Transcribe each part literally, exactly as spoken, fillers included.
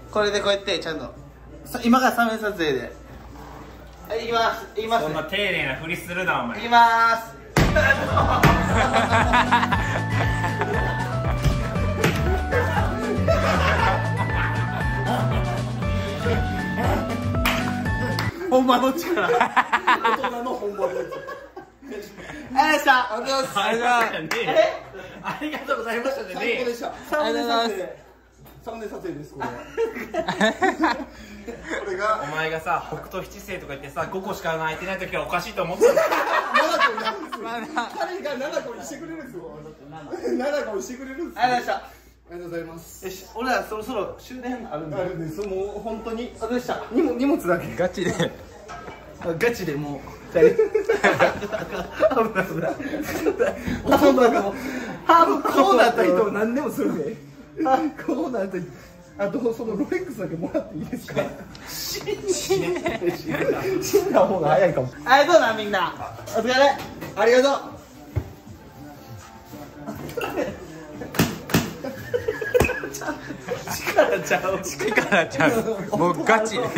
これでこうやってちゃんと今からサムネ撮影で、はい、行きます行きます、ね、 そんな丁寧なふりするなお前。 行きまーす本場の力、大人の本場の力。ありがとうございました。ありがとうございます。 ありがとうございましたね。 最高でした。サムネ撮影。サムネ撮影です。これ。これがお前がさ北斗七星とか言ってさごこしか空いてない時はおかしいと思ってたんだ。 ななこ彼がななこにしてくれるんですよ。ななこにしてくれるんです。ありがとうございました。ありがとうございます。よし、俺らそろそろ終電あるんで。あるんです。もう本当に。ありがとうございました。荷物荷物だけ。ガチで。ガチでもう。危ない危ない。本当だもう。ハーブこうなった人何でもするで。こうなった人。あとそのロレックスだけもらっていいですか。死んだ方が早いかも。ありがとうなみんな。お疲れ。ありがとう。力ちゃう。 力ちゃう。もうガチ。 も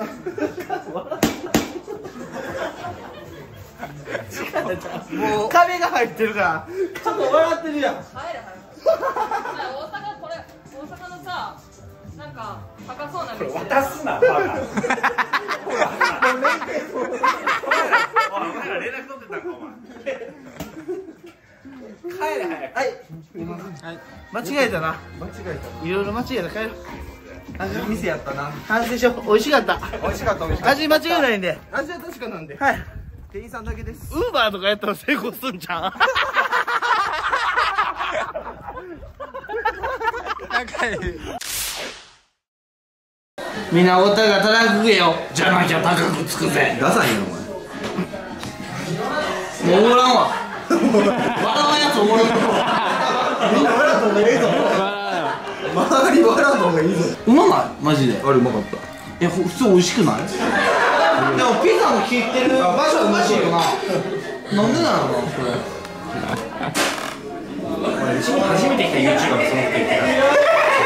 う壁が入ってるから。ちょっと笑ってるやん。 入る入る。大阪これ大阪のさ。なんか高そうな店渡すなバカ。ほらもう連携そう。お前ら連絡取ってたんかお前。帰れ早く。 はい。間違えたな。間違えた。いろいろ間違えた。帰ろう。味の店やったな。反省しよう。美味しかった。美味しかった美味しかった。味間違いないんで。味は確かなんで。はい。店員さんだけです。ウーバーとかやったら成功すんじゃん。 仲いい。 みんなおったら高く食えよ。じゃなきゃ高くつくぜ。 ダサいよお前。もうおもらんわ。笑わんやつおもらんわ。みんな笑った方がいいぞ。周り笑った方がいいぞ。うまないマジで。 あれうまかった。 え、普通美味しくない？でもピザの切ってる場所うまいよな。なんでなのこれ。 初めて来た ユーチューバーがそのこと言ってた。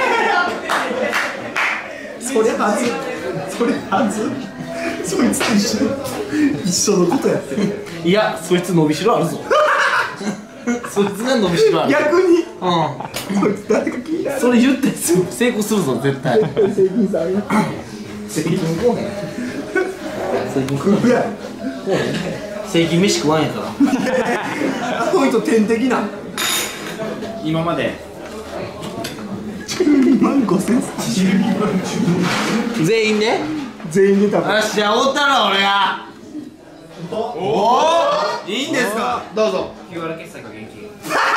それはず、それはず、そいつと一緒一緒のことやってる。 いや、そいつ伸びしろあるぞ。そいつが伸びしろある。 逆に、 うん。 そいつ誰か聞いた。 それ言って成功するぞ絶対。 責任さんありがとう。 責任こうへん。責任食うやん。 正規飯食わんやから。 あの人天敵な。 今までじゅうにまんごせん。 全員で全員で食べよし、じゃあおったら俺が。 おお、いいんですか。 どうぞ。 キューアール 決済か現金。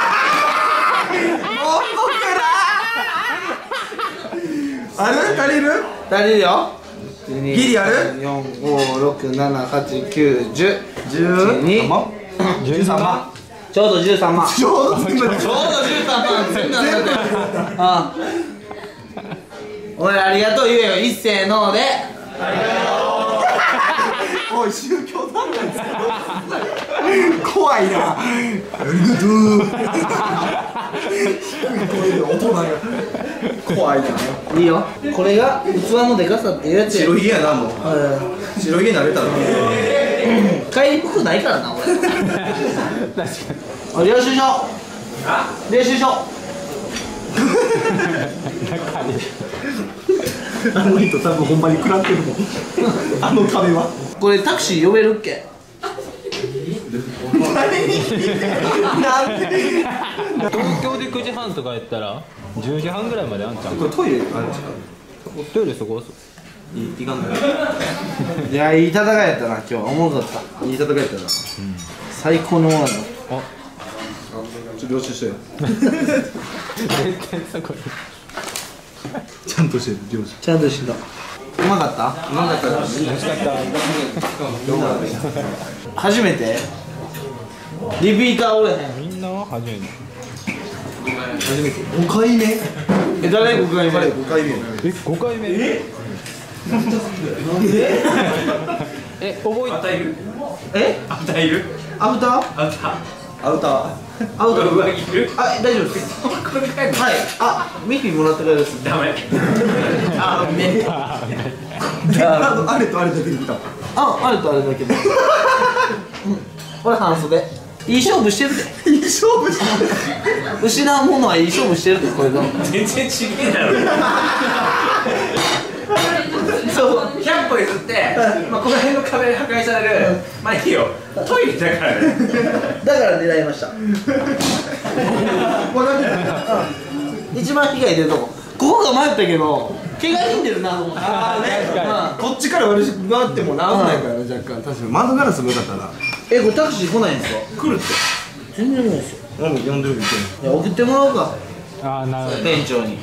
ある足りる足りるよ。 ギリある。 よん、ご、ろく、なな、はち、きゅう、じゅう、 じゅうにじゅうさんまん。ちょうどじゅうさんまん。 ちょうど全部ちょうどじゅうさんまん。全部全部ああ。お前ありがとう言えよ。一斉ので。ありがとう。 おい、宗教団体ですか。怖いな。ありがとう。低い声で大人が怖いな。 いいよ。これが器のでかさっていうやつや。 白ひげやな、もう白ひげになれたら帰り服ないからな俺。確かに。領収書。領収書。 あの人多分ほんまに食らってるもん。あの壁は。 これタクシー呼べるっけ。 なんで東京でくじはんとかやったらじゅうじはんぐらいまであんちゃう。 これトイレあるんですか。 トイレそこいいかんない。 いや、いい戦いやったな今日。おもろかった。 いい戦いやったな。 最高のものだ。 ちょっと領収書や。 絶対そこにちゃんとしてる領収。 ちゃんとした。うまかった。 うまかったです。 美味しかった。 初めてリピーターおれへん。 みんな初めて。 初めてごかいめ。 え、誰ごかいめ。 ごかいめ。 え、ごかいめ。ええ、覚えまたいる。 え、 またいる。 アフターあったアウター。 アウター。 上着いる。 あ、大丈夫です。 これで帰るの。 はい。あ、ミッフィーもらってくれる。 ダメ。 あめあれとあれだけできた。 あ、あれとあれだけどこれ半袖いい勝負してるで。 いい勝負してる。 失うものはいい勝負してるで、これが全然違えだろ。そうひゃっぽ譲って、まあこの辺の壁破壊される。まあいいよ。トイレだからね。 だから狙いました。一番被害出るとこ、ここが迷ったけど怪我人出るなと思って。 ああね、こっちから悪し回ってもな、危ないからね、若干。確かに窓ガラスもよかったな。 え、これタクシー来ないんですか？ 来るって。 全然来ないですよ。 うん、呼んでるみいや、送ってもらおうか、 ああ、なるほど。 店長に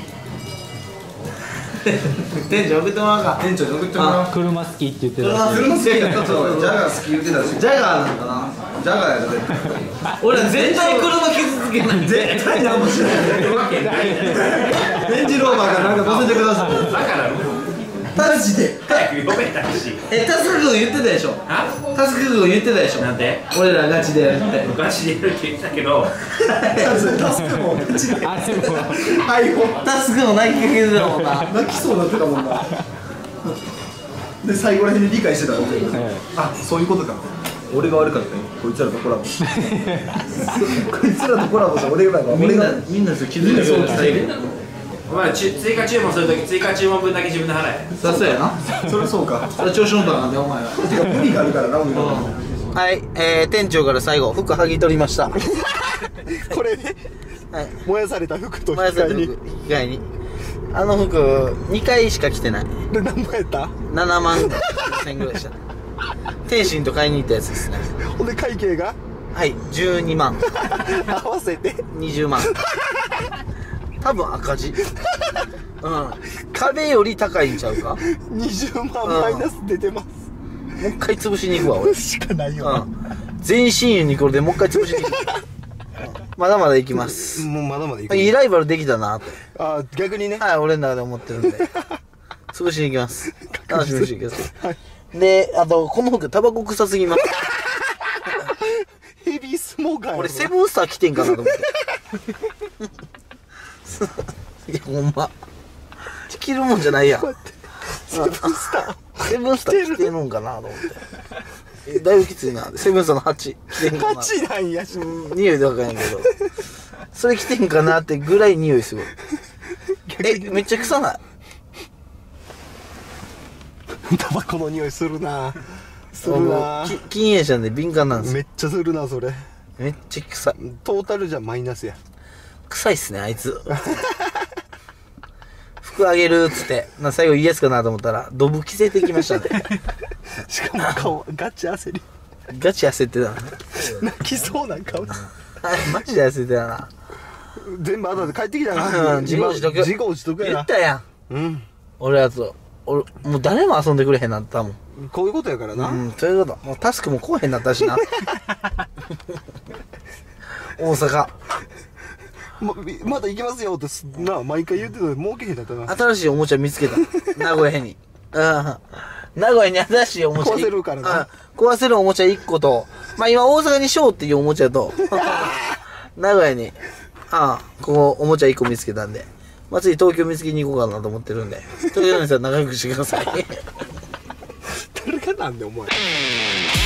店長送ってもらおうか。 店長に送ってもらおう。 車好きって言ってたし。 車好きやったと。ジャガー好き言ってたし。 ジャガーなんかな。 ジャガーやろ絶対。 俺ら絶対車傷つけないんで。 絶対なんもしない。レンジローバーがなんか乗せてください。 だからマジで。 早く呼べたし。 え、タスク君言ってたでしょ。 あ？ タスク君言ってたでしょ。 なんで？ 俺らガチでやるってガチでやるって言ってたけど。 タスクもマジで。 あれもはいほ。 タスク君も泣きかけてたもんな。 泣きそうになってたもんな。で最後らへんに理解してたの。あ、そういうことか。俺が悪かったよ。こいつらとコラボ。こいつらとコラボした俺がみんなみんなそれ気づいてくれた最後。 お前追加注文するとき追加注文分だけ自分で払え。 さすがやな。 それそうか。 それ調子乗ったなんでお前は。 てか無理があるからな、俺は。 はい、えー、店長から最後服剥ぎ取りました。 これね、 はい、 燃やされた服と引き前さ換えに。 引き換えにあの服にかいしか着てない。 で何もやった？ ななまんせんぐらいでした。天心と買いに行ったやつですね。 ほんで会計がはい、じゅうにまん合わせてにじゅうまん多分赤字。うん、壁より高いんちゃうか。 にじゅうまんマイナス出てます。 もう一回潰しに行くわ俺。 しかないよな。 うん、全身ユニコールでもう一回潰しに行く。まだまだ行きます。 もうまだまだいく。 いいライバルできたなと、 あ、逆にね。 はい、俺の中で思ってるんで潰しに行きます。楽しみにしてください。 はい。 で、あとこの服タバコ臭すぎます。 ヘビースモーカーやろ。 俺セブンスター来てんかなと思っていや、ほんま着るもんじゃないやん。 セブンスター。 セブンスター着てるんかなと思って。え、だいぶきついな。セブンスターのはち着てんかな。 はちなんやし。 うん、匂いでわかんないけどそれ着てんかなってぐらい匂いすごい。え、めっちゃ臭ない？ タバコの匂いするな。するもなう。き禁煙者で敏感なんですよ。 めっちゃするな、それ。 めっちゃ臭い。 トータルじゃマイナスや。 臭いっすね、あいつ。服あげるっつってな、最後いいやつかなと思ったらドブ着せてきましたね。 しかも顔ガチ焦り。 ガチ焦ってたな。 泣きそうな顔。 はい、マジで焦ってたな。 全部後で帰ってきたな。 うん、自業自得。 自業自得やな。 言ったやん。 うん。 俺やと。俺、もう誰も遊んでくれへんなったもん。 こういうことやからな。 うん、そういうこと。もうタスクも来へんなったしな。大阪。 ま、また行きますよってな、毎回言ってたのに儲けへんだったな。 新しいおもちゃ見つけた。名古屋に。うん。名古屋に新しいおもちゃ。 壊せるからな。 うん。壊せるおもちゃいっこと、まあ今大阪にショーっていうおもちゃと、名古屋に、ああ、ここおもちゃいっこ見つけたんで、まあ次東京見つけに行こうかなと思ってるんで、東京の人は仲良くしてください。 誰がなんでお前。